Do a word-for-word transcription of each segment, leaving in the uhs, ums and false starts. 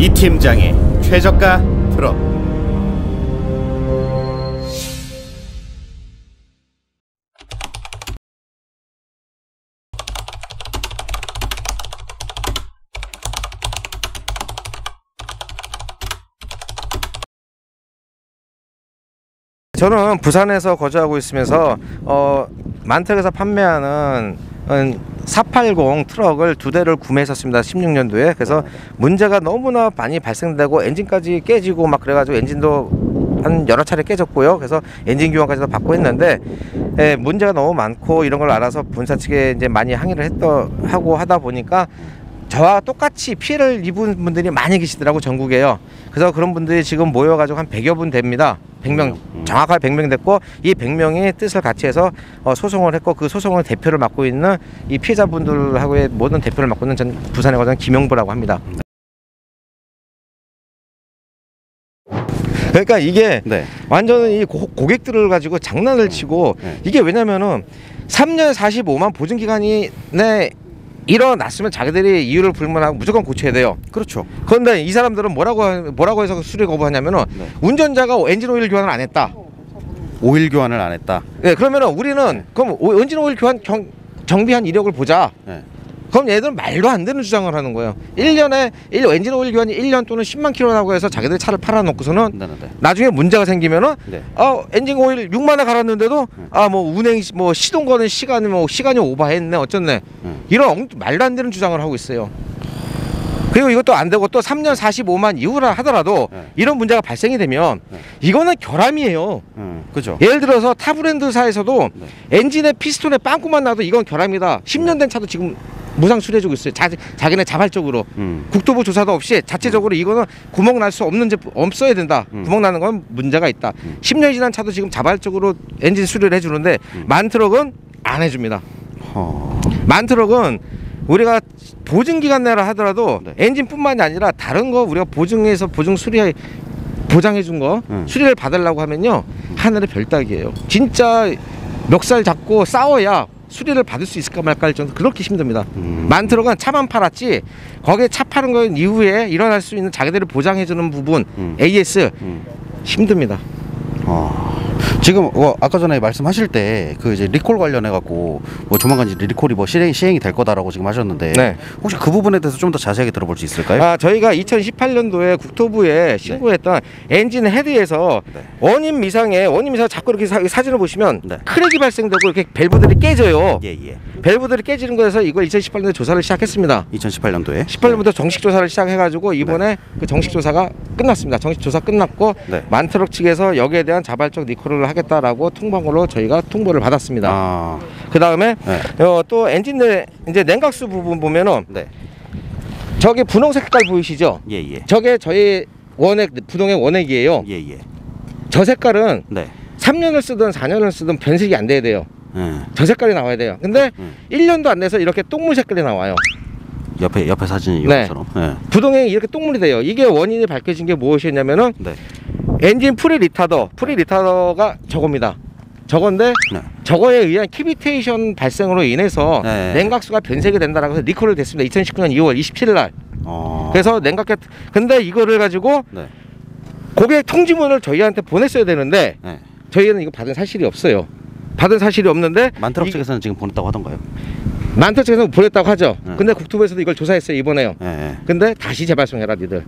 이 팀장의 최저가 트럭. 저는 부산에서 거주하고 있으면서 어, 만트럭에서 판매하는 사백팔십 트럭을 두 대를 구매했었습니다. 십육 년도에. 그래서 문제가 너무나 많이 발생되고 엔진까지 깨지고 막 그래가지고 엔진도 한 여러 차례 깨졌고요. 그래서 엔진 교환까지도 받고 했는데 예, 문제가 너무 많고 이런 걸 알아서 본사 측에 이제 많이 항의를 했더 하고 하다 보니까 저와 똑같이 피해를 입은 분들이 많이 계시더라고, 전국에요. 그래서 그런 분들이 지금 모여가지고 한 백여 분 됩니다. 백 명, 정확하게 백 명 됐고, 이 백 명이 뜻을 같이 해서 어, 소송을 했고, 그 소송을 대표를 맡고 있는 이 피해자분들하고의 모든 대표를 맡고 있는 전 부산에 거주하는 김영부라고 합니다. 그러니까 이게 네. 완전 이 고, 고객들을 가지고 장난을 치고 네. 이게 왜냐면은 삼 년 사십오만 보증기간이 내 일어났으면 자기들이 이유를 불문하고 무조건 고쳐야 돼요. 그렇죠. 그런데 이 사람들은 뭐라고 뭐라고 해서 수리 거부하냐면은 네. 운전자가 엔진 오일 교환을 안 했다. 오일 교환을 안 했다. 네, 그러면은 우리는 네. 그럼 오, 엔진 오일 교환 경, 정비한 이력을 보자. 네. 그럼 얘들은 말도 안 되는 주장을 하는 거예요. 일 년에 일, 엔진 오일 교환이 일 년 또는 십만 킬로라고 해서 자기들 차를 팔아놓고서는 네, 네. 나중에 문제가 생기면은 네. 아, 엔진 오일 육만에 갈았는데도 네. 아, 뭐 운행 뭐 시동 거는 시간이 뭐 시간이 오버했네 어쩌네 네. 이런 엉, 말도 안 되는 주장을 하고 있어요. 그리고 이것도 안 되고 또 삼 년 사십오만 이후라 하더라도 네. 이런 문제가 발생이 되면 네. 이거는 결함이에요. 음, 그죠. 예를 들어서 타 브랜드사에서도 네. 엔진에 피스톤에 빵꾸만 나도 이건 결함이다. 십 년 된 차도 지금 무상 수리해주고 있어요. 자, 자기네 자발적으로 음. 국토부 조사도 없이 자체적으로 음. 이거는 구멍 날 수 없는 제품 없어야 된다. 음. 구멍 나는 건 문제가 있다. 음. 십 년이 지난 차도 지금 자발적으로 엔진 수리를 해주는데 음. 만트럭은 안 해줍니다. 허... 만트럭은 우리가 보증기간 내라 하더라도 네. 엔진뿐만이 아니라 다른 거 우리가 보증해서 보증 수리 보장해 준 거 음. 수리를 받으려고 하면요 하늘의 별따기예요. 진짜 멱살 잡고 싸워야 수리를 받을 수 있을까 말까 할 정도 그렇게 힘듭니다. 음. 만트럭은 차만 팔았지 거기에 차 파는 거 이후에 일어날 수 있는 자기들을 보장해주는 부분 음. 에이에스 음. 힘듭니다. 어. 지금 어, 아까 전에 말씀하실 때 그 이제 리콜 관련해 갖고 뭐 조만간 이제 리콜이 뭐 시행, 시행이 될 거다라고 지금 하셨는데 네. 혹시 그 부분에 대해서 좀 더 자세하게 들어볼 수 있을까요? 아 저희가 이천십팔 년도에 국토부에 신고했던 네. 엔진 헤드에서 네. 원인 미상에 원인 미상 자꾸 이렇게 사, 사진을 보시면 네. 크랙이 발생되고 이렇게 밸브들이 깨져요. 예, 예. 밸브들이 깨지는 거에서 이걸 이천십팔 년도에 조사를 시작했습니다. 이천십팔 년도에 십팔 년부터 네. 정식 조사를 시작해가지고 이번에 네. 그 정식 조사가 끝났습니다. 정식 조사 끝났고 네. 만트럭 측에서 여기에 대한 자발적 리콜을 하겠다라고 통보한 걸로 저희가 통보를 받았습니다. 아. 그 다음에 네. 어, 또 엔진 내 이제 냉각수 부분 보면은 네. 저게 분홍 색깔 보이시죠? 예예. 예. 저게 저희 원액 부동의 원액이에요. 예예. 예. 저 색깔은 네. 삼 년을 쓰든 사 년을 쓰든 변색이 안 돼야 돼요. 네. 저 색깔이 나와야 돼요. 근데 음. 일 년도 안 돼서 이렇게 똥물 색깔이 나와요. 옆에 옆에 사진이 이것처럼. 네. 네. 부동액이 이렇게 똥물이 돼요. 이게 원인이 밝혀진 게 무엇이었냐면은 네. 엔진 프리 리타더, 프리 리타더가 저겁니다. 저건데 네. 저거에 의한 키비테이션 발생으로 인해서 네. 냉각수가 변색이 된다라고 해서 리콜을 됐습니다. 이천십구 년 이월 이십칠일 날. 어... 그래서 냉각계 근데 이거를 가지고 네. 고객 통지문을 저희한테 보냈어야 되는데 네. 저희는 이거 받은 사실이 없어요. 받은 사실이 없는데 만트럭 측에서는 지금 보냈다고 하던가요? 만트럭 측에서는 보냈다고 하죠. 네. 근데 국토부에서도 이걸 조사했어요 이번에요. 네. 근데 다시 재발송해라 니들.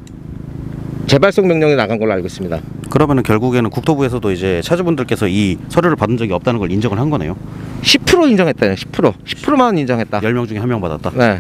재발송 명령이 나간 걸로 알고 있습니다. 그러면은 결국에는 국토부에서도 이제 차주분들께서 이 서류를 받은 적이 없다는 걸 인정을 한 거네요. 십 퍼센트 인정했다요. 십 퍼센트. 십 퍼센트만 인정했다. 열 명 중에 한 명 받았다. 네.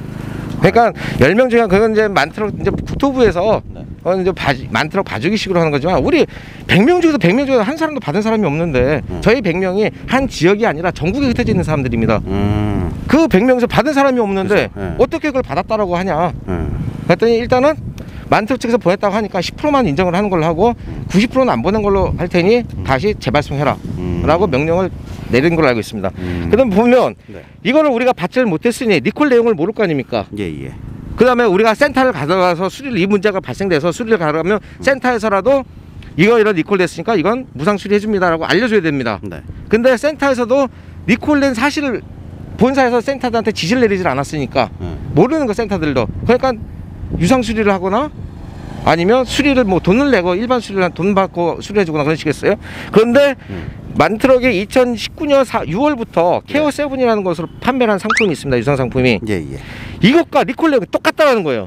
그러니까 열 명 중에 그건 이제 만트럭 이제 국토부에서 네. 어 이제 봐, 만트럭 봐주기식으로 하는 거지만 우리 백 명 중에서 백 명 중에 한 사람도 받은 사람이 없는데 음. 저희 백 명이 한 지역이 아니라 전국에 흩어져 있는 사람들입니다. 음. 그 백 명에서 받은 사람이 없는데 네. 어떻게 그걸 받았다라고 하냐. 음. 그랬더니 일단은 만트럭 측에서 보냈다고 하니까 십 퍼센트만 인정을 하는 걸로 하고 구십 퍼센트는 안 보낸 걸로 할 테니 음. 다시 재발송해라 음. 라고 명령을 내린 걸로 알고 있습니다. 음. 그 다음 보면 네. 이거를 우리가 받지를 못했으니 리콜 내용을 모를 거 아닙니까? 예, 예. 그 다음에 우리가 센터를 가져가서 수리를 이 문제가 발생돼서 수리를 가져가면 음. 센터에서라도 이거 이런 리콜 됐으니까 이건 무상 수리해 줍니다 라고 알려줘야 됩니다. 네. 근데 센터에서도 리콜된 사실을 본사에서 센터들한테 지시를 내리질 않았으니까 음. 모르는 거 센터들도. 그러니까 유상 수리를 하거나 아니면 수리를 뭐 돈을 내고 일반 수리를 돈 받고 수리해주거나 그런 식이었어요. 그런데 음. 만트럭이 이천십구 년 유월부터 케어 세븐이라는 것으로 판매한 상품이 있습니다. 유상 상품이. 예, 예. 이것과 리콜 내용이 똑같다라는 거예요.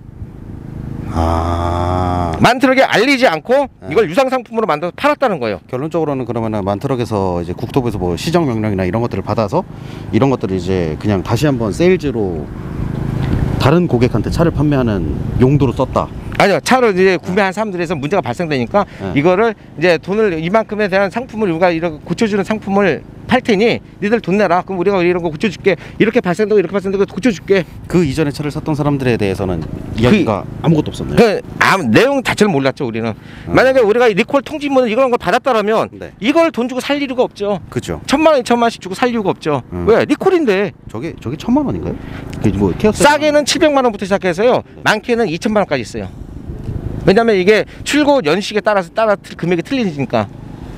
아. 만트럭이 알리지 않고 네. 이걸 유상 상품으로 만들어서 팔았다는 거예요. 결론적으로는 그러면은 만트럭에서 이제 국토부에서 뭐 시정 명령이나 이런 것들을 받아서 이런 것들을 이제 그냥 다시 한번 세일즈로 다른 고객한테 차를 판매하는 용도로 썼다. 아니요, 차를 이제 구매한 사람들에서 문제가 발생되니까 네. 이거를 이제 돈을 이만큼에 대한 상품을 우리가 이렇게 고쳐주는 상품을 팔 테니 니들 돈 내라. 그럼 우리가 이런 거 고쳐줄게. 이렇게 발생되고 이렇게 발생되고 고쳐줄게. 그 이전에 차를 샀던 사람들에 대해서는 이야기가 그, 아무것도 없었네요. 그 아무 내용 자체를 몰랐죠 우리는. 음. 만약에 우리가 리콜 통지문을 이런 걸 받았다라면 네. 이걸 돈 주고 살 이유가 없죠. 그죠. 천만 원, 이천만 원씩 주고 살 이유가 없죠. 음. 왜? 리콜인데. 저게 저게 천만 원인가요? 뭐 싸게는 칠백만 원부터 시작해서요. 네. 많게는 이천만 원까지 있어요. 왜냐면 이게 출고 연식에 따라서 따라 금액이 틀리니까.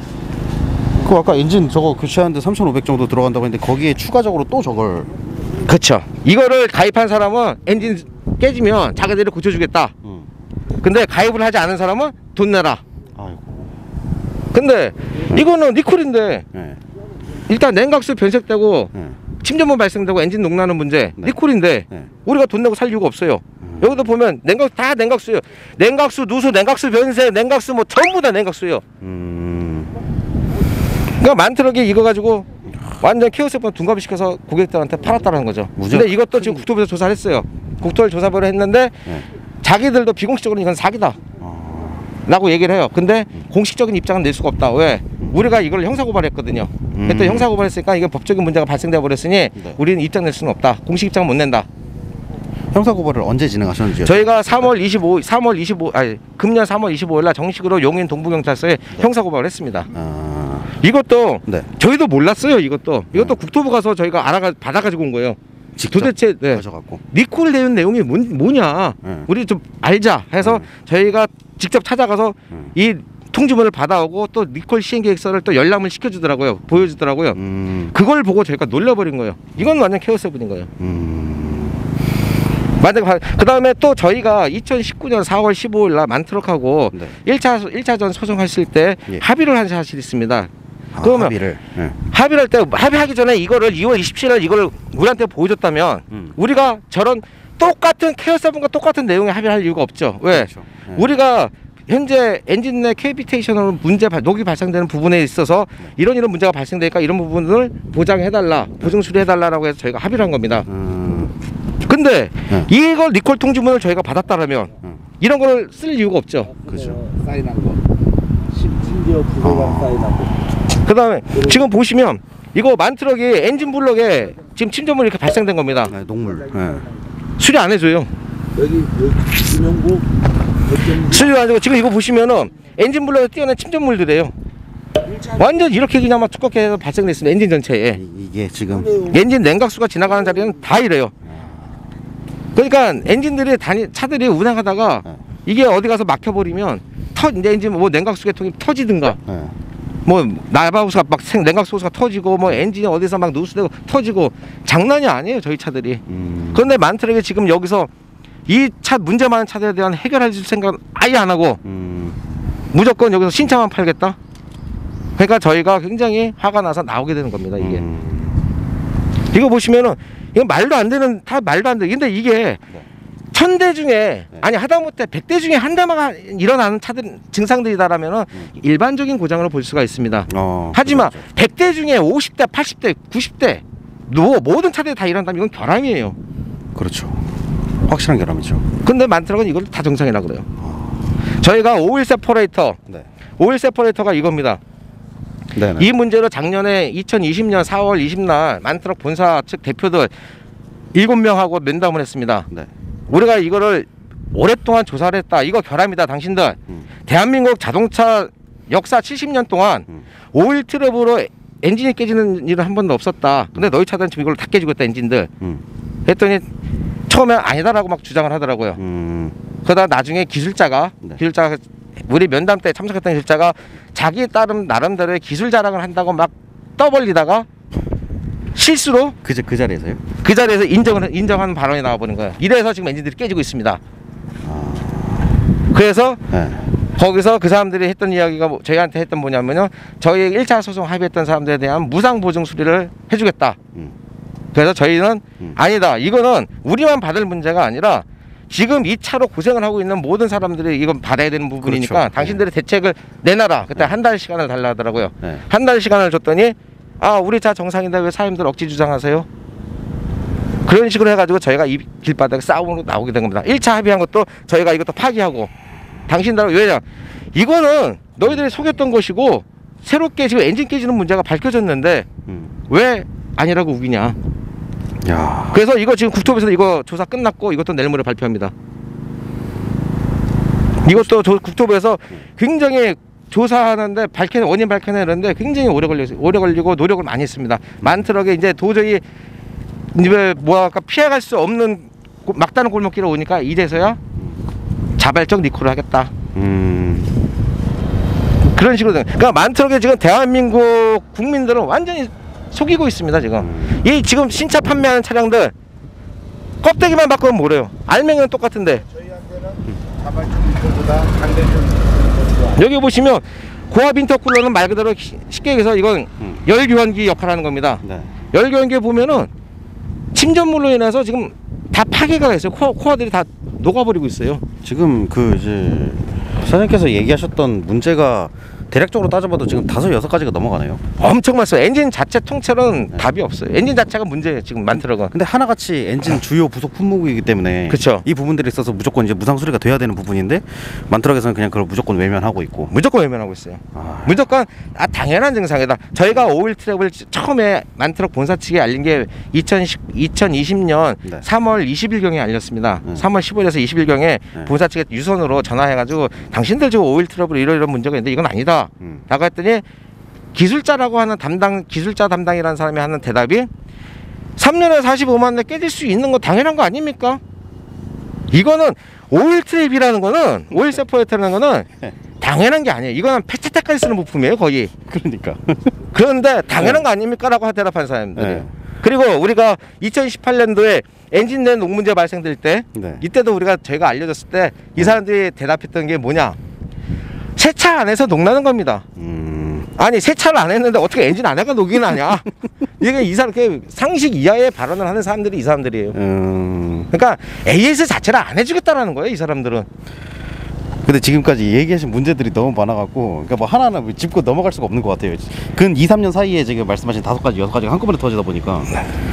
그 아까 엔진 저거 교체하는데 삼천오백 정도 들어간다고 했는데 거기에 추가적으로 또 저걸. 그렇죠. 이거를 가입한 사람은 엔진 깨지면 자기들이 고쳐주겠다. 음. 근데 가입을 하지 않은 사람은 돈 내라. 아이고. 근데 음. 이거는 리콜인데 네. 일단 냉각수 변색되고 네. 침전물 발생되고 엔진 녹나는 문제 네. 리콜인데 네. 우리가 돈 내고 살 이유가 없어요. 음. 여기도 보면 냉각 다 냉각수예요. 냉각수, 누수, 냉각수 변색, 냉각수 뭐 전부 다 냉각수예요. 음. 그러니까 만트럭이 이거 가지고 완전 케어세븐 둔갑이 시켜서 고객들한테 팔았다는 거죠. 근데 이것도 큰... 지금 국토부에서 조사를 했어요. 국토를 조사를 했는데 네. 자기들도 비공식적으로 이건 사기다 어... 라고 얘기를 해요. 근데 음. 공식적인 입장은 낼 수가 없다. 왜? 음. 우리가 이걸 형사고발했거든요. 음. 그때 형사고발했으니까 이게 법적인 문제가 발생돼 버렸으니 네. 우리는 입장 낼 수는 없다. 공식 입장은 못 낸다. 형사고발을 언제 진행하셨는지요? 저희가 삼월 이십오, 삼월 이십오, 아니 금년 삼월 이십오일 날 정식으로 용인 동부경찰서에 네. 형사고발을 했습니다. 아... 이것도 네. 저희도 몰랐어요. 이것도 이것도 네. 국토부 가서 저희가 알아가 받아가지고 온 거예요. 직접 도대체 네. 가져갖고 리콜 되는 내용이 뭐, 뭐냐 네. 우리 좀 알자 해서 네. 저희가 직접 찾아가서 네. 이 통지문을 받아오고 또 리콜 시행계획서를 또 열람을 시켜주더라고요. 보여주더라고요. 음. 그걸 보고 저희가 놀려버린 거예요. 이건 완전 케어세븐인 거예요. 음. 그 다음에 또 저희가 이천십구 년 사월 십오일 날 만트럭하고 네. 일 차, 일 차전 소송했을 때 예. 합의를 한 사실이 있습니다. 아, 그러면 합의를 네. 합의를 할 때 합의하기 전에 이거를 이월 이십칠일 이걸 우리한테 보여줬다면 음. 우리가 저런 똑같은 케어세븐과 똑같은 내용에 합의를 할 이유가 없죠. 왜? 그렇죠. 네. 우리가 현재 엔진 내 캐비테이션으로 문제 녹이 발생되는 부분에 있어서 네. 이런 이런 문제가 발생되니까 이런 부분을 보장해달라, 보증 수리해달라라고 해서 저희가 합의를 한 겁니다. 음. 근데 네. 이걸 리콜 통지문을 저희가 받았다라면 네. 이런 걸 쓸 이유가 없죠. 그죠. 사인한 거. 심지어 부도가 아. 사인하고. 그 다음에 지금 보시면 이거 만트럭이 엔진 블럭에 지금 침전물이 이렇게 발생된 겁니다. 네, 녹물. 네. 수리 안 해줘요. 여기 여기 김영국 수리 안 해주고 지금 이거 보시면은 엔진 블럭에 띄어낸 침전물들이에요. 완전 이렇게 그냥 막 두껍게 해서 발생됐습니다. 엔진 전체에. 이, 이게 지금 엔진 냉각수가 지나가는 자리는 다 이래요. 그러니까 엔진들이 다니 차들이 운행하다가 네. 이게 어디 가서 막혀버리면 터 이제 엔진 뭐 냉각수 계통이 터지든가 네. 뭐 나바우스가 막 생, 냉각수 호스가 터지고 뭐 엔진이 어디서 막 누수되고 터지고 장난이 아니에요 저희 차들이. 음. 그런데 만트럭이 지금 여기서 이 차 문제 많은 차들에 대한 해결할 생각 아예 안 하고 음. 무조건 여기서 신차만 팔겠다. 그러니까 저희가 굉장히 화가 나서 나오게 되는 겁니다 이게. 음. 이거 보시면은 이건 말도 안 되는 다 말도 안 돼. 근데 이게 네. 천 대 중에 네. 아니 하다못해 백 대 중에 한 대만 일어나는 차들 증상들이다라면은 음. 일반적인 고장으로 볼 수가 있습니다. 어, 하지만 그렇죠. 백 대 중에 오십 대, 팔십 대, 구십 대 뭐 모든 차들이 다 일어난다면 이건 결함이에요. 그렇죠. 확실한 결함이죠. 근데 만트럭은 이걸 다 정상이라 그래요. 어. 저희가 오일 세퍼레이터, 네. 오일 세퍼레이터가 이겁니다. 네네. 이 문제로 작년에 이천이십 년 사월 이십일 날 만트럭 본사 측 대표들 일곱 명하고 면담을 했습니다. 네. 우리가 이거를 오랫동안 조사를 했다. 이거 결함이다 당신들. 음. 대한민국 자동차 역사 칠십 년 동안 음. 오일 트러블로 엔진이 깨지는 일은 한 번도 없었다. 근데 너희 차들은 지금 이걸 다 깨지고 있다 엔진들. 음. 했더니 처음에 아니다라고 막 주장을 하더라고요. 음. 그러다 나중에 기술자가 네. 기술자가 우리 면담 때 참석했던 기술자가 자기 따름 나름대로의 기술 자랑을 한다고 막 떠벌리다가 실수로 그, 그 자리에서요? 그 자리에서 인정을 인정하는 발언이 나와버린 거예요. 이래서 지금 엔진들이 깨지고 있습니다. 아... 그래서 네. 거기서 그 사람들이 했던 이야기가 뭐, 저희한테 했던 뭐냐면요, 저희 일 차 소송 합의했던 사람들에 대한 무상 보증 수리를 해주겠다. 음. 그래서 저희는 음. 아니다, 이거는 우리만 받을 문제가 아니라 지금 이 차로 고생을 하고 있는 모든 사람들이 이건 받아야 되는 부분이니까 그렇죠. 당신들의 네. 대책을 내놔라. 그때 네. 한 달 시간을 달라 하더라고요. 네. 한 달 시간을 줬더니 아, 우리 차 정상인데 왜 사람들 억지 주장하세요? 그런 식으로 해가지고 저희가 이 길바닥에 싸움으로 나오게 된 겁니다. 일 차 합의한 것도 저희가 이것도 파기하고, 당신들 왜냐, 이거는 너희들이 속였던 것이고 새롭게 지금 엔진 깨지는 문제가 밝혀졌는데 음. 왜 아니라고 우기냐. 야. 그래서 이거 지금 국토부에서 이거 조사 끝났고 이것도 내일 모레 발표합니다. 이것도 조, 국토부에서 굉장히 조사하는데 밝혀 원인 밝혀내는데 굉장히 오래 걸려 오래 걸리고 노력을 많이 했습니다. 많트럭에 이제 도저히 이제 뭐랄까 피해갈 수 없는 막다른 골목길에 오니까 이제서야 자발적 리콜을 하겠다. 음. 그런 식으로 된. 그러니까 많트럭에 지금 대한민국 국민들은 완전히 속이고 있습니다. 지금 음. 이 지금 신차 판매하는 차량들 껍데기만 바꾸면 뭐래요? 알맹이는 똑같은데. 저희한테는 자발적 리콜보다 강제적. 여기 보시면 고압 인터쿨러는 말 그대로 쉽게 얘기해서 이건 음. 열교환기 역할을 하는 겁니다. 네. 열교환기에 보면은 침전물로 인해서 지금 다 파괴가 됐어요. 코어, 코어들이 다 녹아버리고 있어요. 지금 그 이제 사장님께서 얘기하셨던 문제가 대략적으로 따져봐도 지금 다섯 여섯 가지가 넘어가네요. 엄청 많어요. 엔진 자체 통째로는 네. 답이 없어요. 엔진 자체가 문제예요. 지금 많더라고요. 근데 하나같이 엔진 주요 부속 품목이기 때문에 그쵸. 이 부분들이 있어서 무조건 이제 무상 수리가 돼야 되는 부분인데 많트럭에서는 그냥 그걸 무조건 외면하고 있고. 무조건 외면하고 있어요. 아... 무조건 아 당연한 증상이다. 저희가 오일 트랩을 처음에 많트럭 본사 측에 알린 게 이천이십 년 네. 삼월 이십일경에 알렸습니다. 네. 삼월 십오일에서 이십일경에 네. 본사 측에 유선으로 전화해가지고 당신들 지금 오일 트러블 이런 이런 문제가 있는데 이건 아니다. 음. 라고 했더니 기술자라고 하는 담당 기술자 담당이라는 사람이 하는 대답이 삼 년에 사십오만 대 깨질 수 있는 거 당연한 거 아닙니까? 이거는 오일 트랩이라는 거는 오일 세퍼레이터라는 거는 당연한 게 아니에요. 이거는 폐차 때까지 쓰는 부품이에요 거의. 그러니까 그런데 당연한 거 아닙니까? 라고 대답한 사람들이. 네. 그리고 우리가 이천십팔 년도에 엔진 내 녹 문제 발생될 때 네. 이때도 우리가 저희가 알려줬을 때 이 사람들이 대답했던 게 뭐냐, 세차 안에서 녹나는 겁니다. 음... 아니 세차를 안 했는데 어떻게 엔진 안에가 녹이 나냐. 이게 이 사람 상식 이하의 발언을 하는 사람들이 이 사람들이에요. 음... 그러니까 에이에스 자체를 안 해주겠다라는 거예요 이 사람들은. 근데 지금까지 얘기하신 문제들이 너무 많아갖고 그러니까 뭐 하나하나 짚고 넘어갈 수가 없는 것 같아요. 근 이, 삼 년 사이에 지금 말씀하신 다섯 가지 여섯 가지가 한꺼번에 터지다 보니까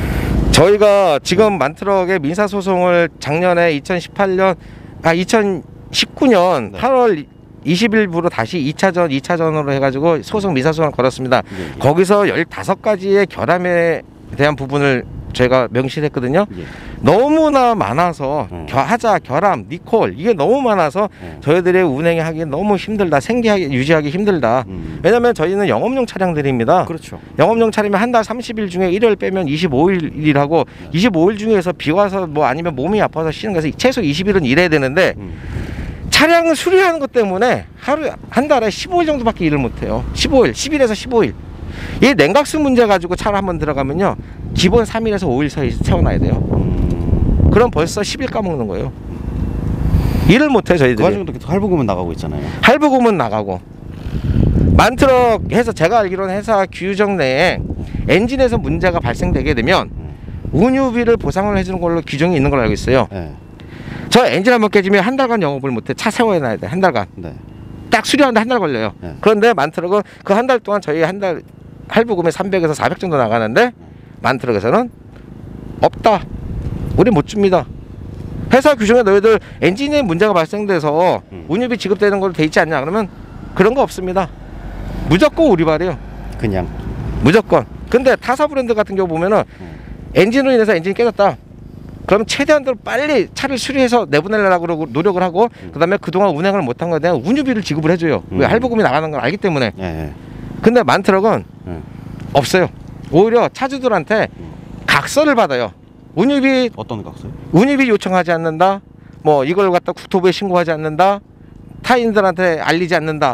저희가 지금 많트럭의 민사소송을 작년에 이천십팔 년 아 이천십구 년 네. 팔월 이십일부로 다시 이 차전 이 차전으로 해가지고 소송 민사소송을 걸었습니다. 예, 예. 거기서 열다섯 가지의 결함에 대한 부분을 저희가 명시했거든요. 예. 너무나 많아서 음. 겨, 하자, 결함, 니콜 이게 너무 많아서 음. 저희들의 운행이 하기 너무 힘들다, 생계하기 유지하기 힘들다. 음. 왜냐하면 저희는 영업용 차량들입니다. 그렇죠. 영업용 차량이면 한 달 삼십 일 중에 일 일 빼면 이십오 일이라고 음. 이십오 일 중에서 비 와서 뭐 아니면 몸이 아파서 쉬는 거에서 최소 이십 일은 일해야 되는데 음. 차량을 수리하는 것 때문에 하루 한 달에 십오 일 정도밖에 일을 못해요. 십오 일, 십 일에서 십오 일. 이 냉각수 문제 가지고 차를 한번 들어가면요 기본 삼 일에서 오 일 사이 채워놔야 돼요. 음... 그럼 벌써 십 일 까먹는 거예요. 일을 못해 저희들이. 그 와중에도 계속 할부금은 나가고 있잖아요. 할부금은 나가고 많트럭 해서 제가 알기로는 회사 규정 내에 엔진에서 문제가 발생되게 되면 음. 운유비를 보상을 해주는 걸로 규정이 있는 걸로 알고 있어요. 네. 저 엔진 한번 깨지면 한 달간 영업을 못해. 차 세워놔야 돼. 한 달간. 네. 딱 수리하는데 한 달 걸려요. 네. 그런데 많트럭은 그 한 달 동안 저희 한 달 할부금에 삼백에서 사백 정도 나가는데 많트럭에서는 없다. 우리 못 줍니다. 회사 규정에 너희들 엔진에 문제가 발생돼서 음. 운유비 지급되는 걸로 돼 있지 않냐 그러면 그런 거 없습니다. 무조건 우리 발이에요. 그냥 무조건. 근데 타사 브랜드 같은 경우 보면은 음. 엔진으로 인해서 엔진이 깨졌다. 그럼 최대한대로 빨리 차를 수리해서 내보내려고 노력을 하고 음. 그 다음에 그동안 운행을 못한 거에 대한 운유비를 지급을 해줘요. 음. 왜 할부금이 나가는 걸 알기 때문에. 예. 근데 많트럭은 음. 없어요. 오히려 차주들한테 음. 각서를 받아요. 운유비 어떤 각서요? 운유비 요청하지 않는다. 뭐 이걸 갖다 국토부에 신고하지 않는다. 타인들한테 알리지 않는다.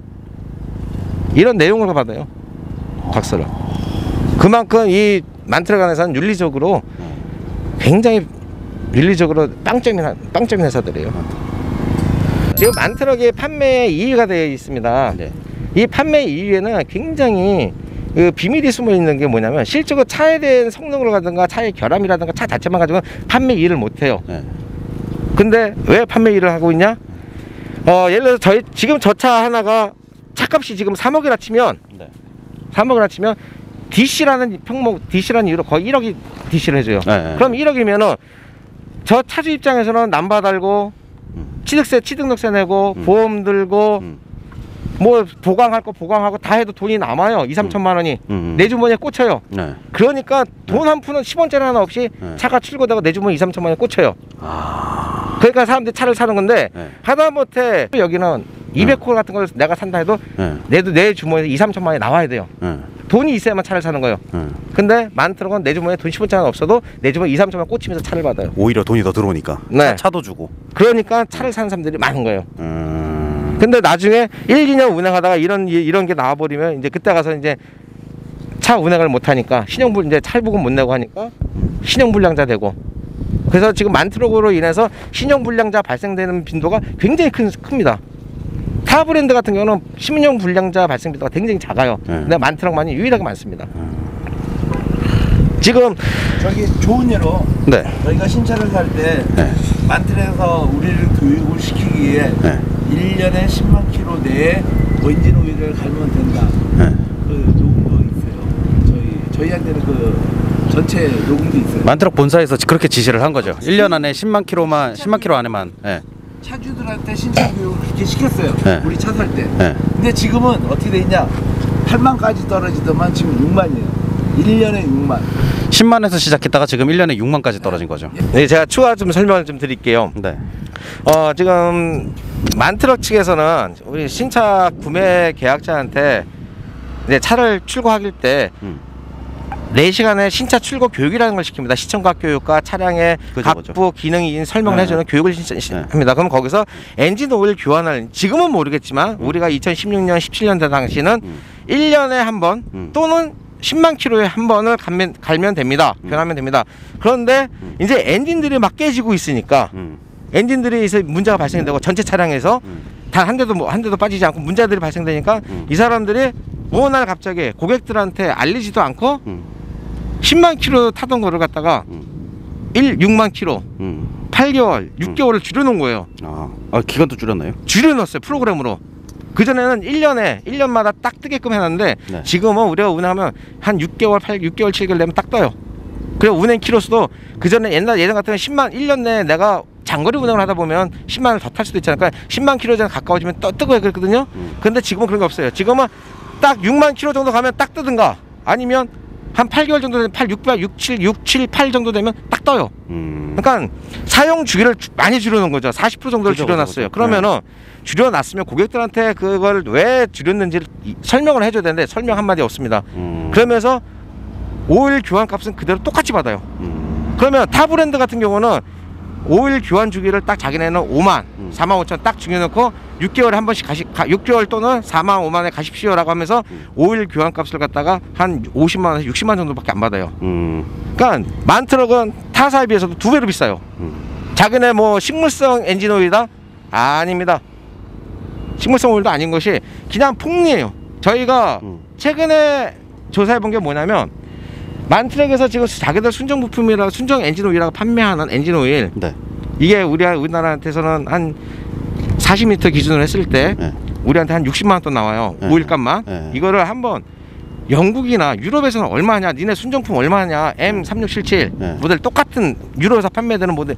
이런 내용을 받아요. 각서를. 그만큼 이 많트럭 안에서는 윤리적으로 굉장히 윤리적으로 빵점이 빵점인 회사들이에요. 지금 만트럭의 판매 이 위가 되어 있습니다. 네. 이 판매 이 위에는 굉장히 그 비밀이 숨어 있는 게 뭐냐면 실제로 차에 대한 성능을 가든가 차의 결함이라든가 차 자체만 가지고 판매 이 위를 못 해요. 네. 근데 왜 판매 이 위를 하고 있냐? 어, 예를 들어서 저희 지금 저 차 하나가 차값이 지금 삼억이라 치면 네. 삼억이라 치면 디씨라는 평목 디씨라는 이유로 거의 일억이 디씨를 해줘요. 네, 네. 그럼 일억이면은 저 차주 입장에서는 남바 달고 음. 취득세 취득세 내고 음. 보험 들고 음. 뭐 보강할 거 보강하고 다 해도 돈이 남아요. 이, 삼천만 원이 음. 내 주머니에 꽂혀요. 네. 그러니까 돈 한 푼은 십 원짜리 하나 없이 네. 차가 출고되고 내 주머니 이, 삼천만 원에 꽂혀요. 아. 그러니까 사람들이 차를 사는 건데 네. 하다못해 여기는 이백 홀 같은 걸 내가 산다 해도 네. 내도 내 주머니에 이, 삼천만 원이 나와야 돼요. 네. 돈이 있어야만 차를 사는 거예요. 네. 근데 만트럭은 내 주머니에 돈 십 원짜리 없어도 내 주머니에 이, 삼천만 원 꽂히면서 차를 받아요. 오히려 돈이 더 들어오니까. 네. 차, 차도 주고. 그러니까 차를 사는 사람들이 많은 거예요. 음. 근데 나중에 일, 이 년 운행하다가 이런 이런 게 나와버리면 이제 그때 가서 이제 차 운행을 못 하니까 신용불 이제 탈부금 못 내고 하니까 신용불량자 되고, 그래서 지금 만트럭으로 인해서 신용불량자 발생되는 빈도가 굉장히 큰, 큽니다. 타 브랜드 같은 경우는 신용불량자 발생 빈도가 굉장히 작아요. 네. 근데 만트럭만이 유일하게 많습니다. 지금 저기 좋은 예로 네. 저희가 신차를 살 때 네. 만트에서 우리를 교육을 시키기 위해 네. 일 년에 십만 킬로 내에 엔진 오일을 갈면 된다. 네. 그 녹음도 있어요. 저희 저희한테는 그 전체 녹음도 있어요. 만트럭 본사에서 그렇게 지시를 한 거죠. 일 년 안에 십만 킬로만 십만 킬로 안에만. 네. 차주들한테 신차 교육을 그렇게 시켰어요. 네. 우리 차 살 때. 네. 근데 지금은 어떻게 돼 있냐? 팔만까지 떨어지더만 지금 육만이에요. 일 년에 육만. 십만에서 시작했다가 지금 일 년에 육만까지 떨어진 거죠. 네, 제가 추가 좀 설명을 좀 드릴게요. 네. 어, 지금 만트럭 측에서는 우리 신차 구매 계약자한테 이제 차를 출고하길 때 음. 네 시간의 신차 출고 교육이라는 걸 시킵니다. 시청각 교육과 차량의 그죠, 각부 그죠. 기능인 설명을 네. 해주는 교육을 신, 신, 네. 합니다. 그럼 거기서 엔진 오일 교환을 지금은 모르겠지만 음. 우리가 이천십육 년, 십칠 년 당시는 음. 일 년에 한 번 음. 또는 십만 킬로에 한 번을 갈면, 갈면 됩니다. 음. 변하면 됩니다. 그런데 음. 이제 엔진들이 막 깨지고 있으니까 음. 엔진들이 있어 문제가 발생되고 전체 차량에서 음. 단 한 대도 뭐 한 대도 빠지지 않고 문제들이 발생되니까 음. 이 사람들이 어느 날 갑자기 고객들한테 알리지도 않고 음. 십만 킬로 타던 거를 갖다가 음. 일, 육만 킬로 음. 팔 개월, 육 개월을 줄여놓은 거예요. 아, 아 기간도 줄였나요? 줄여놨어요, 프로그램으로. 그전에는 일 년에 일 년마다 딱 뜨게끔 해놨는데 네. 지금은 우리가 운행하면 한 육 개월, 팔, 육 개월, 칠 개월 되면 딱 떠요. 그리고 운행 키로수도 그전에 옛날 예전 같으면 십만 일 년 내에 내가 장거리 운행을 하다 보면 십만을 더 탈 수도 있잖아요. 그러니까 십만 킬로 전 가까워지면 떠 뜨고 그랬거든요. 음. 근데 지금은 그런 게 없어요. 지금은 딱 육만 킬로 정도 가면 딱 뜨든가 아니면 한 팔 개월 정도 되면 팔, 육, 팔, 육, 칠, 육, 칠, 팔 정도 되면 딱 떠요. 음. 그러니까 사용 주기를 주- 많이 줄여놓은 거죠. 사십 퍼센트 정도를 그죠, 줄여놨어요. 그죠, 그죠. 그러면은 줄여놨으면 고객들한테 그걸 왜 줄였는지를 이- 설명을 해줘야 되는데 설명 한마디 없습니다. 음. 그러면서 오일 교환 값은 그대로 똑같이 받아요. 음. 그러면 타 브랜드 같은 경우는 오일 교환 주기를 딱 자기네는 오만, 음. 사만 오천 딱 정해놓고 육 개월에 한 번씩 가시, 가, 육 개월 또는 사만, 오만에 가십시오라고 하면서 음. 오일 교환 값을 갖다가 한 오십만 원에서 육십만 원 정도밖에 안 받아요. 음. 그러니까 만트럭은 타사에 비해서도 두 배로 비싸요. 음. 자기네 뭐 식물성 엔진 오일이다? 아닙니다. 식물성 오일도 아닌 것이 그냥 폭리예요. 저희가 음. 최근에 조사해 본 게 뭐냐면 만트럭에서 지금 자기들 순정 부품이라 순정 엔진 오일이라고 판매하는 엔진 오일, 네. 이게 우리 우리나라한테서는 한 사십 리터 기준으로 했을 때 네. 우리한테 한 육십만 원 돈 나와요. 네. 오일값만. 네. 이거를 한번 영국이나 유럽에서는 얼마냐, 니네 순정품 얼마냐, 엠 삼육칠칠 네. 모델 똑같은 유럽에서 판매되는 모델,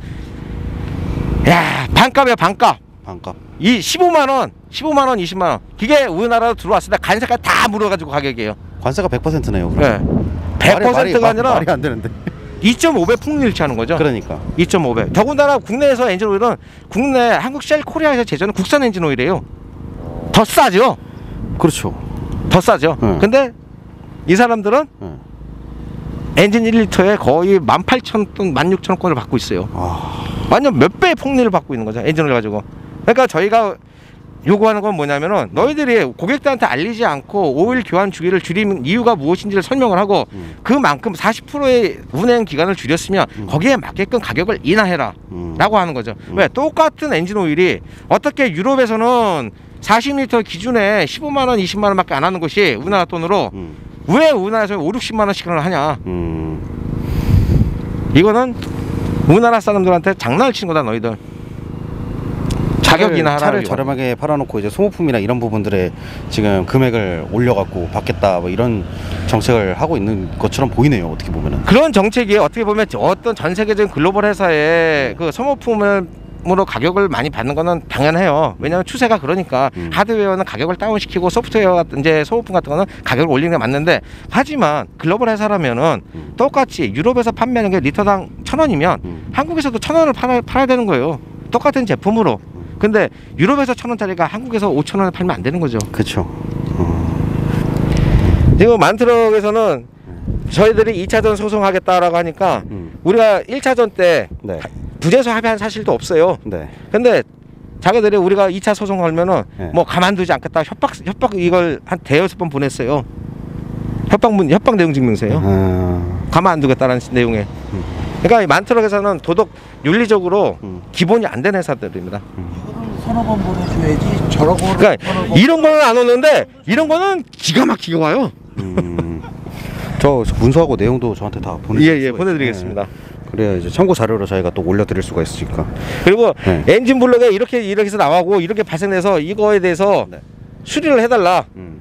야 반값이야 반값. 반값. 이 십오만 원, 십오만 원, 이십만 원. 그게 우리나라로 들어왔을 때 관세까지 다 물어가지고 가격이에요. 관세가 백 퍼센트네요. 네. 백 퍼센트가 아니라 말이 안 되는데. 이 점 오 배 폭리일치하는 거죠. 그러니까. 이 점 오 배. 더군다나 국내에서 엔진 오일은 국내 한국 셀 코리아에서 제조하는 국산 엔진 오일이에요. 더 싸죠. 그렇죠. 더 싸죠. 네. 근데 이 사람들은 네. 엔진 일 리터에 거의 만 팔천 돈, 만 육천 원권을 받고 있어요. 아. 완전 몇 배의 폭리를 받고 있는 거죠. 엔진 오일 가지고. 그러니까 저희가 요구하는 건 뭐냐면은 너희들이 고객들한테 알리지 않고 오일 교환 주기를 줄이는 이유가 무엇인지를 설명을 하고 음. 그만큼 사십 퍼센트의 운행 기간을 줄였으면 음. 거기에 맞게끔 가격을 인하해라 음. 라고 하는 거죠. 음. 왜? 똑같은 엔진 오일이 어떻게 유럽에서는 사십 리터 기준에 십오만 원, 이십만 원밖에 안 하는 것이 우리나라 돈으로 음. 왜 우리나라에서 오륙, 십만 원씩을 하냐. 음. 이거는 우리나라 사람들한테 장난을 치는 거다 너희들. 가격 인하하라. 차를 저렴하게 팔아놓고 이제 소모품이나 이런 부분들에 지금 금액을 올려갖고 받겠다 뭐 이런 정책을 하고 있는 것처럼 보이네요. 어떻게 보면은 그런 정책이 어떻게 보면 어떤 전 세계적인 글로벌 회사의 그 소모품으로 가격을 많이 받는 거는 당연해요. 왜냐하면 추세가 그러니까 음. 하드웨어는 가격을 다운시키고 소프트웨어 이제 소모품 같은 거는 가격을 올리는 게 맞는데 하지만 글로벌 회사라면은 음. 똑같이 유럽에서 판매하는 게 리터당 천 원이면 음. 한국에서도 천 원을 팔아, 팔아야 되는 거예요. 똑같은 제품으로. 근데 유럽에서 천 원짜리가 한국에서 오천 원에 팔면 안 되는 거죠. 그렇죠. 지금 만트럭에서는 저희들이 이 차전 소송하겠다라고 하니까 음. 우리가 일 차전 때 네. 부재소 합의한 사실도 없어요. 네. 근데 자기들이 우리가 이 차 소송 걸면은 네. 뭐 가만두지 않겠다 협박 협박 이걸 한 대여섯 번 보냈어요. 협박문 협박 내용 증명서예요. 아... 가만 안 두겠다라는 내용에. 음. 그러니까 이 만트럭에서는 도덕 윤리적으로 음. 기본이 안 된 회사들입니다. 이거는 서너 번 보내줘야지 저런 거를 그러니까 서너 번 이런 거는 안 오는데 이런 거는 기가 막히게 와요. 음... 저 문서하고 내용도 저한테 다 보내주세요. 예, 예, 보내드리겠습니다. 네. 그래야 이제 참고 자료로 저희가 또 올려드릴 수가 있으니까. 그리고 네. 엔진 블록에 이렇게 이렇게 해서 나가고 이렇게 발생돼서 이거에 대해서 네. 수리를 해달라. 음.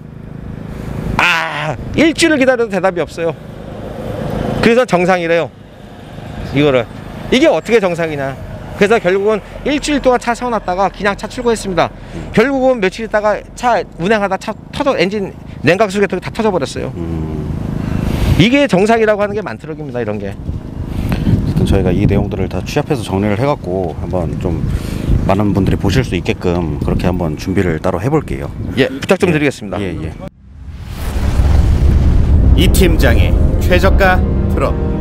아, 일주일을 기다려도 대답이 없어요. 그래서 정상이래요. 이거를 이게 어떻게 정상이냐. 그래서 결국은 일주일 동안 차 세워놨다가 그냥 차 출고했습니다. 음. 결국은 며칠 있다가 차 운행하다 차 터져 엔진 냉각수 개통이 다 터져버렸어요. 음. 이게 정상이라고 하는 게 만트럭입니다. 이런 게. 저희가 이 내용들을 다 취합해서 정리를 해갖고 한번 좀 많은 분들이 보실 수 있게끔 그렇게 한번 준비를 따로 해볼게요. 예, 부탁 좀 예. 드리겠습니다. 예, 예. 이 팀장의 최저가 트럭.